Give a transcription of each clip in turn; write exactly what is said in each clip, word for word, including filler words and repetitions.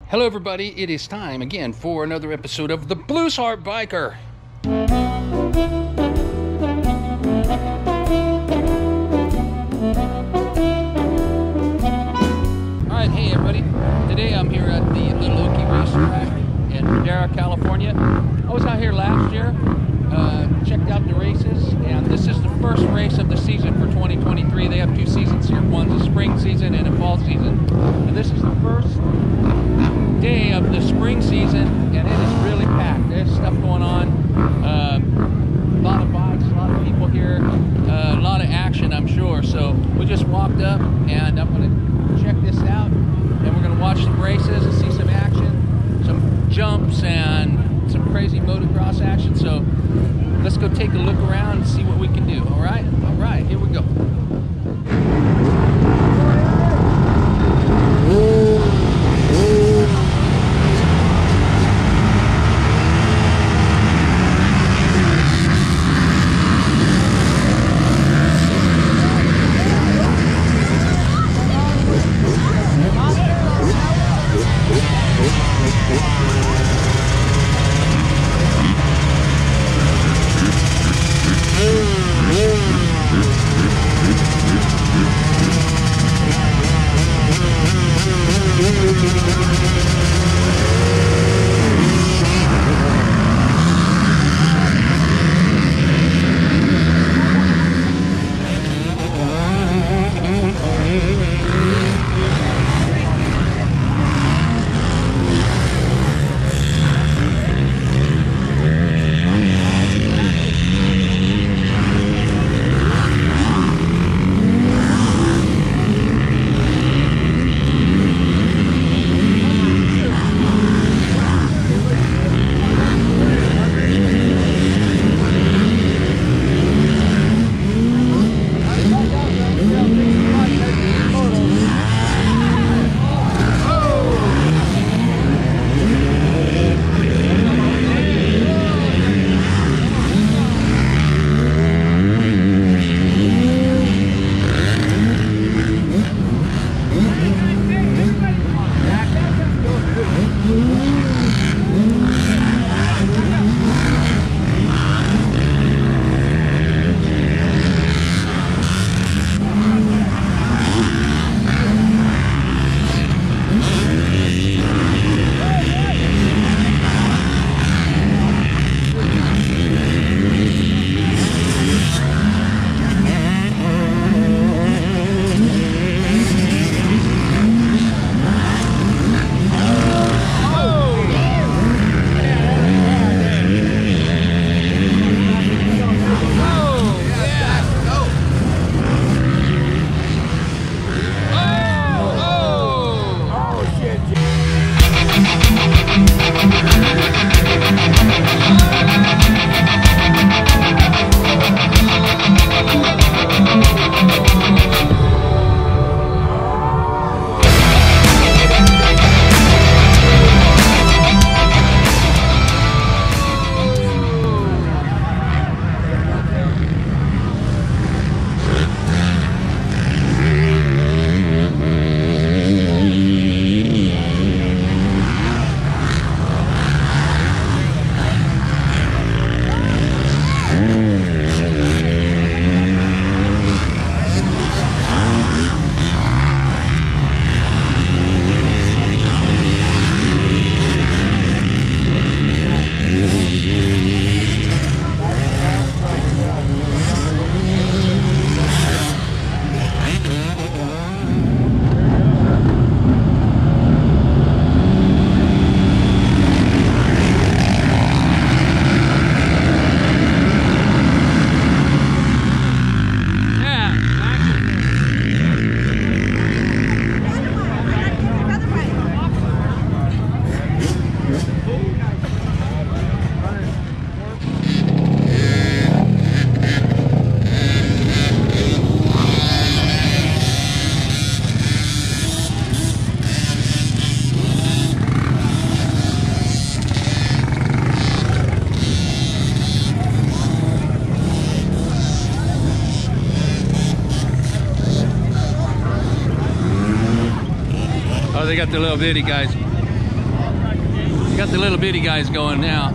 Hello everybody, it is time again for another episode of the Blues Heart Biker. Alright, hey everybody. Today I'm here at the Little Okie Racetrack in Madera, California. I was out here last year, uh, checked out the races, and this is the first race of the season for twenty twenty-three. They have two seasons here. One's a spring season and a fall season. And this is the first day of the spring season, and it is really packed. There's stuff going on, uh, a lot of bikes, a lot of people here, uh, a lot of action, I'm sure. So we just walked up, and I'm going to check this out, and we're going to watch some races and see some action, some jumps, and some crazy motocross action. So let's go take a look around and see what we can do. All right, all right, here we go. Oh, they got the little bitty guys. Got the little bitty guys going now.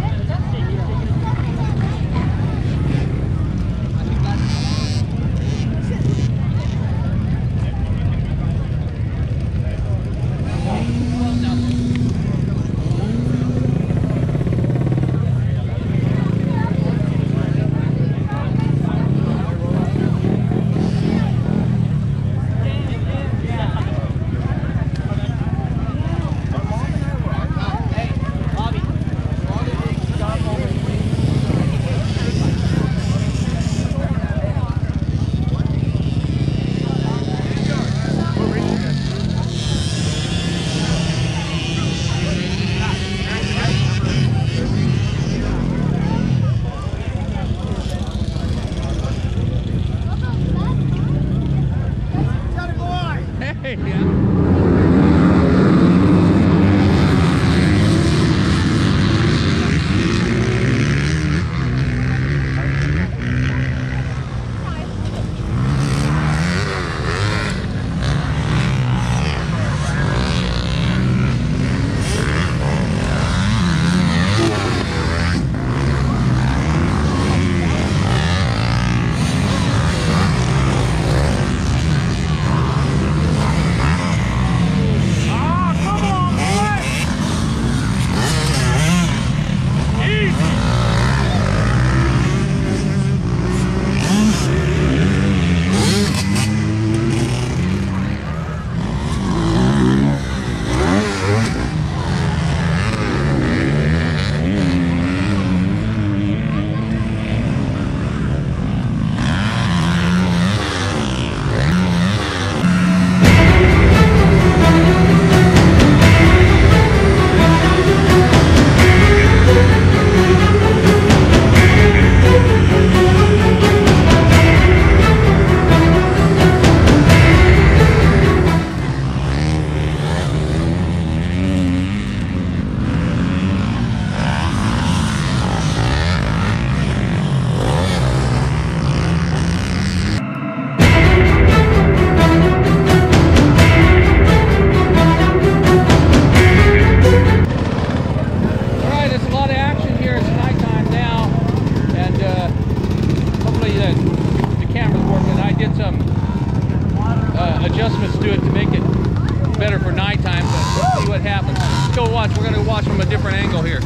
Adjustments to it to make it better for nighttime, but we'll see what happens. Let's go watch. We're going to watch from a different angle here.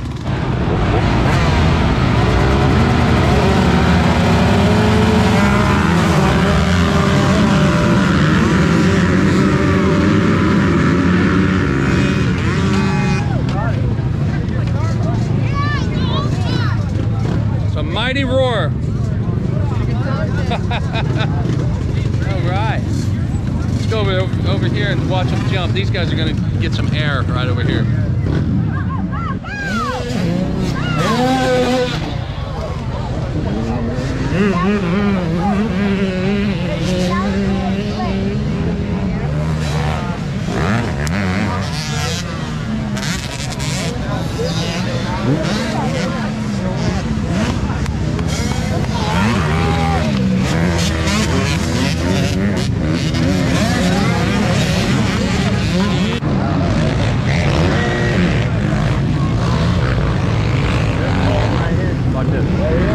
It's a mighty roar. All right. Let's go over, over here and watch them jump. These guys are going to get some air right over here. Like this.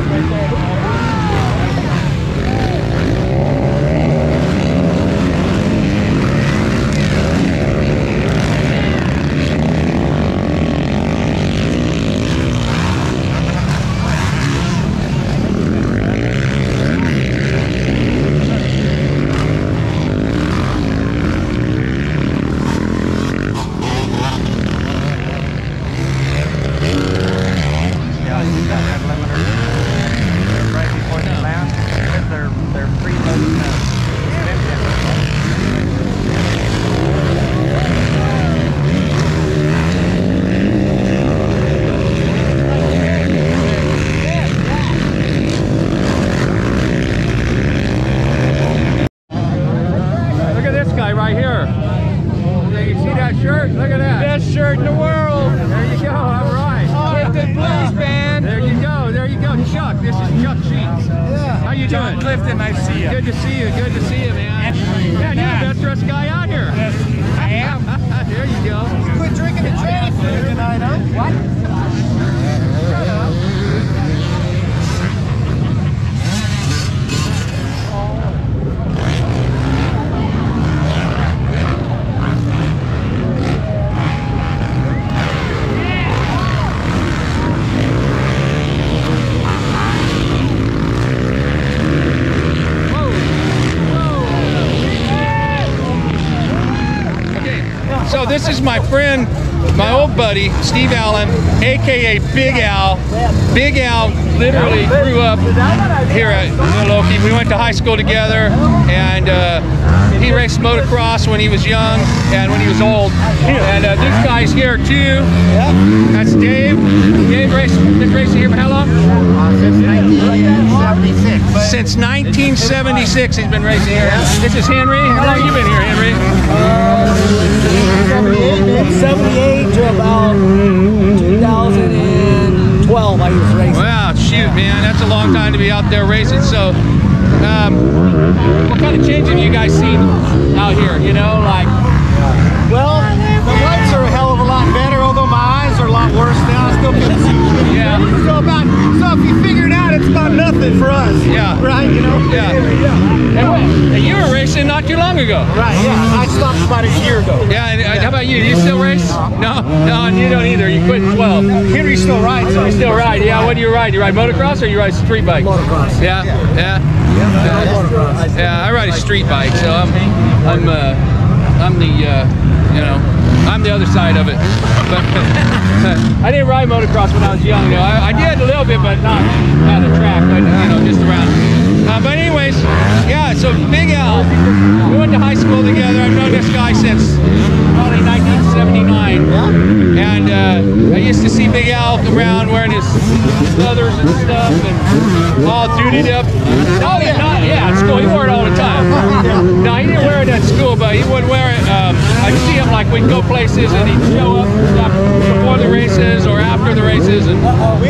Right here. You see that shirt? Look at that. Best shirt in the world. There you go. All right. Oh, Clifton Blues Band. There you go. There you go. Chuck. This is Chuck Sheets. Yeah. How you John doing? Clifton, nice to see you. Good to see you. Good to see you, man. Yeah, you're the best dressed guy out here. Yes, I am. There you go. Quit drinking the tranny food tonight. this is my friend, my old buddy, Steve Allen, A K A Big Al. Big Al literally grew up here at Little Okie. We went to high school together, and uh, he raced motocross when he was young and when he was old. And uh, this guy's here too. That's Dave. Dave raced, been racing here for how long? Since nineteen seventy-six. Since nineteen seventy-six he's been racing here. This is Henry. How long have you been here, Henry? seventy-eight to about two thousand twelve I was racing. Wow, shoot, man, that's a long time to be out there racing. So, um, what kind of change have you guys seen out here? You know, like, Well, the lights are a hell of a lot better, although my eyes are a lot worse now. I still can't see. yeah, So about, so if you figure it out, it's about nothing for us. Yeah. Right, you know? Yeah. Yeah. and, and you were racing not too long ago. Right, yeah. I stopped about a year ago. Yeah, and, uh, how about you? Do you still race? No, no, you don't either. You quit at twelve. Henry still rides. You still ride? Yeah. What do you ride? You ride motocross or you ride street bike? Motocross. Yeah, yeah. Motocross. Yeah, I ride a street bike, so I'm, I'm, uh, I'm the, uh, you know, I'm the other side of it. But I didn't ride motocross when I was young. You know, I, I did a little bit, but not at a track, but you know, just around. Uh, but anyways, yeah. So Big Al, we went to high school together. I've known this guy since probably nineteen seventy-nine, and uh, I used to see Big Al around wearing his leathers and stuff, and all duded up. No, yeah, not, yeah, at school he wore it all the time. No, he didn't wear it at school, but he would wear it. Um, I'd see him like we'd go places, and he'd show up before the races or after the races. And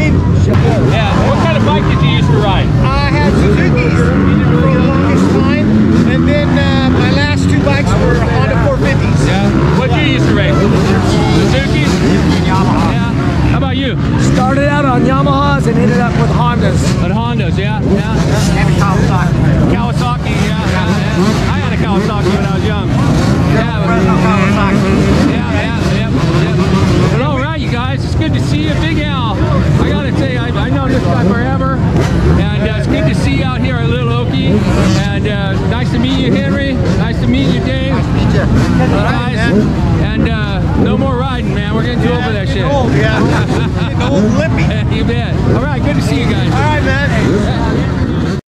yeah, what kind of bike did you used to ride? I had Suzuki's for the longest time, and then uh, my last two bikes were Honda four fifties. Yeah. What did you used to race? Suzuki's? Yeah. How about you? Started out on Yamahas and ended up with Hondas. On Hondas, yeah, yeah. And a Kawasaki. Kawasaki, yeah, yeah, yeah. I had a Kawasaki when I was young. Yeah, but, Kawasaki. yeah, yeah, yeah, yeah. But all right, you guys, it's good to see you, Big Al. I gotta tell you, I, I know this guy forever, and uh, it's good to see you out here at Little Okie. And uh, nice to meet you, Henry. Nice to meet you, Dave. Nice to meet you. All right, and uh, no more riding, man. We're getting too old for that shit. Old, yeah. Getting old and limpy. You bet. All right, good to see you guys. All right, man.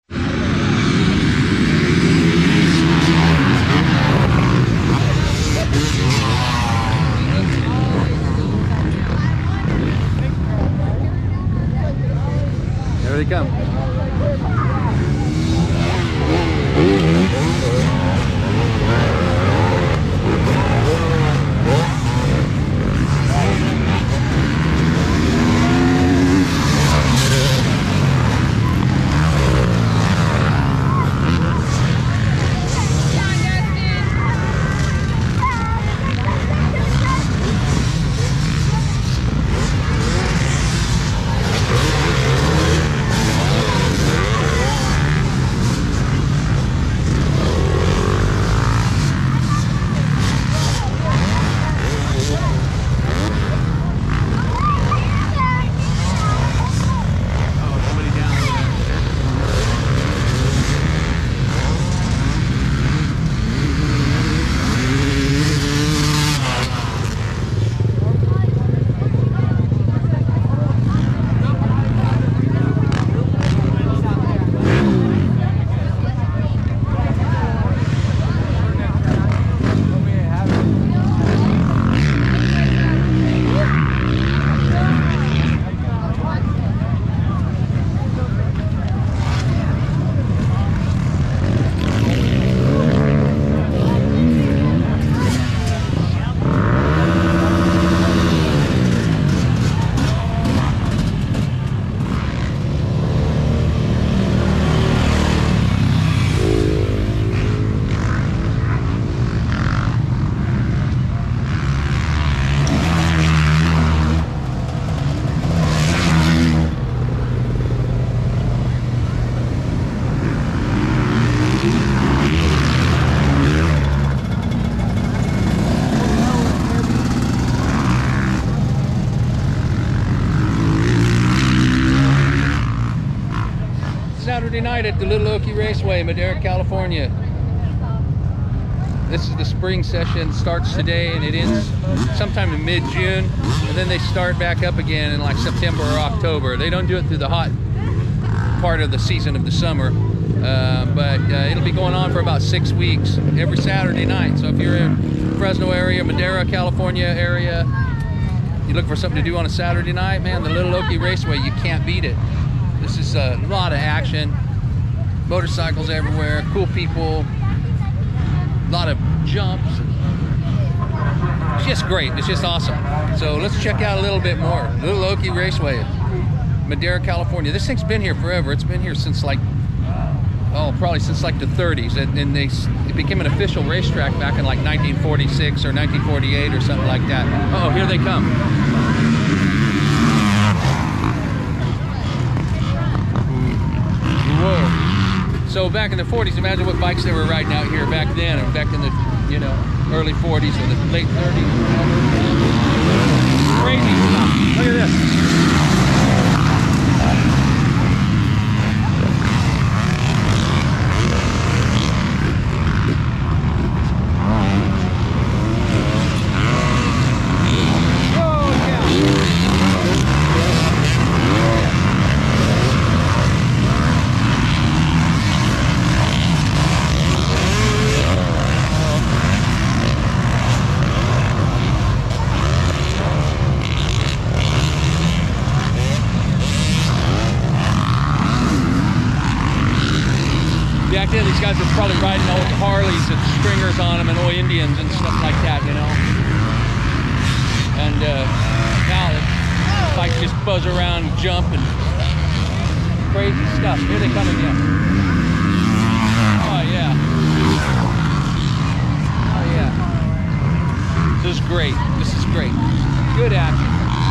There they come. Saturday night at the Little Okie Raceway, Madera, California. this is the spring session. Starts today and it ends sometime in mid-June, and then they start back up again in like September or October. They don't do it through the hot part of the season of the summer, uh, but uh, it'll be going on for about six weeks every Saturday night. So if you're in Fresno area, Madera, California area, you look for something to do on a Saturday night, man, the Little Okie Raceway, you can't beat it. This is a lot of action, motorcycles everywhere, cool people, a lot of jumps. It's just great. It's just awesome. So let's check out a little bit more. Little Okie Raceway, Madera, California. This thing's been here forever. It's been here since like, oh, probably since like the thirties. And, and they it became an official racetrack back in like nineteen forty-six or nineteen forty-eight or something like that. Uh oh, here they come. Whoa. So back in the forties, imagine what bikes they were riding out here back then, or back in the, you know, early forties or the late thirties. Crazy stuff. Look at this. Back then, these guys were probably riding old Harleys with stringers on them and old Indians and stuff like that, you know. And uh, now the bikes just buzz around, jump, and crazy stuff. Here they come again. Oh yeah. Oh yeah. This is great. This is great. Good action.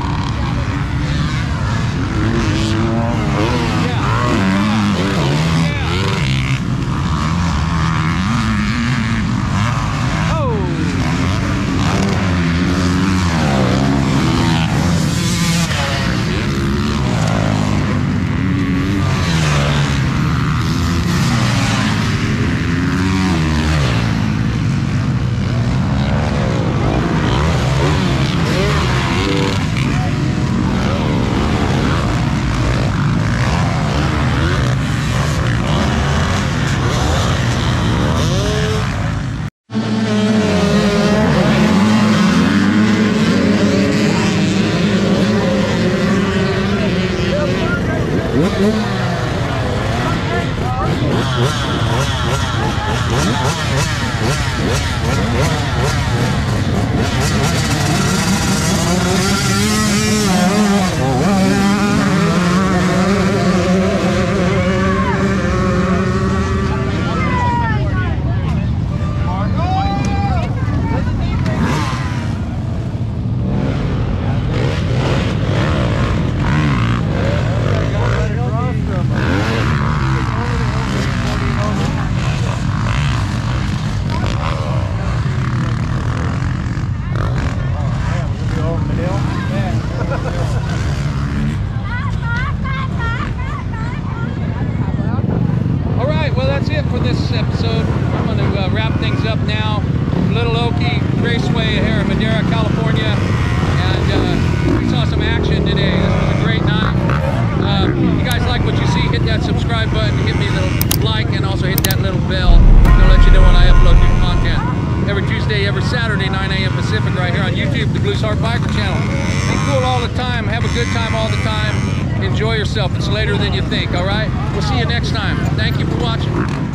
For this episode, I'm going to uh, wrap things up now. Little Okie Raceway here in Madera, California, and uh, we saw some action today. This was a great night. Uh, if you guys like what you see, hit that subscribe button, hit me a little like, and also hit that little bell to let you know when I upload new content. Every Tuesday, every Saturday, nine A M Pacific, right here on YouTube, the Blues Heart Biker channel. Be cool all the time. Have a good time all the time. Enjoy yourself. It's later than you think, all right? We'll see you next time. Thank you for watching.